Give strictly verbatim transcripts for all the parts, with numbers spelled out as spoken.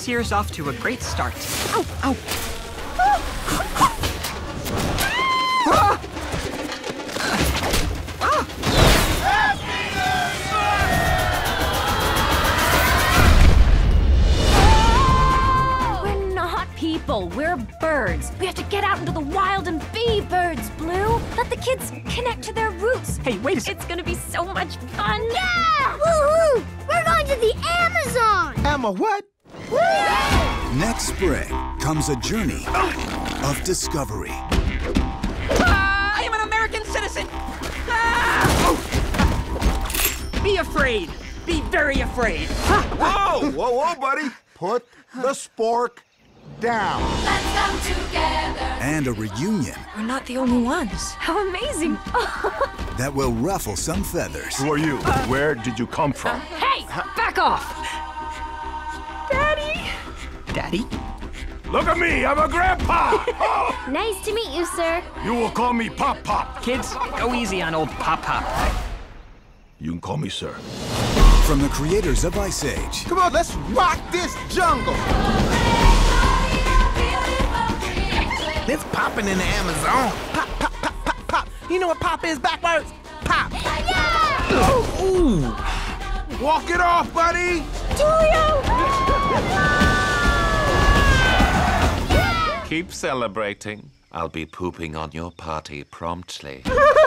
This year's off to a great start. Ow, ow. We're not people, we're birds. We have to get out into the wild and be birds, Blue. Let the kids connect to their roots. Hey, wait a second. It's gonna be so much fun. Yeah! Woo-hoo! We're going to the Amazon! Emma, what? Next spring comes a journey of discovery. I am an American citizen! Ah! Be afraid! Be very afraid! Whoa, whoa, whoa, buddy. Put the spork down. Let's come together. And a reunion We're not the only ones. How amazing. that will ruffle some feathers. Who are you? Where did you come from? Hey, back off. Daddy. Daddy? Look at me, I'm a grandpa. Oh, Nice to meet you, sir. you will call me Pop Pop. Kids, go easy on old Pop Pop. You can call me sir. From the creators of Ice Age, Come on, let's rock this jungle. It's popping in the Amazon. Pop, pop, pop, pop, pop. You know what pop is backwards? Pop. Yeah! Ooh. Walk it off, buddy. Keep celebrating. I'll be pooping on your party promptly.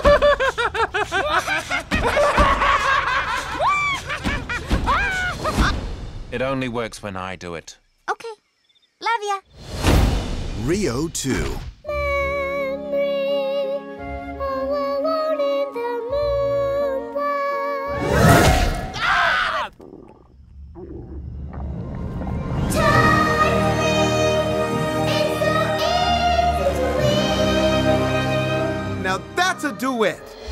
It only works when I do it. Okay. Love ya. Rio two. Now that's a duet.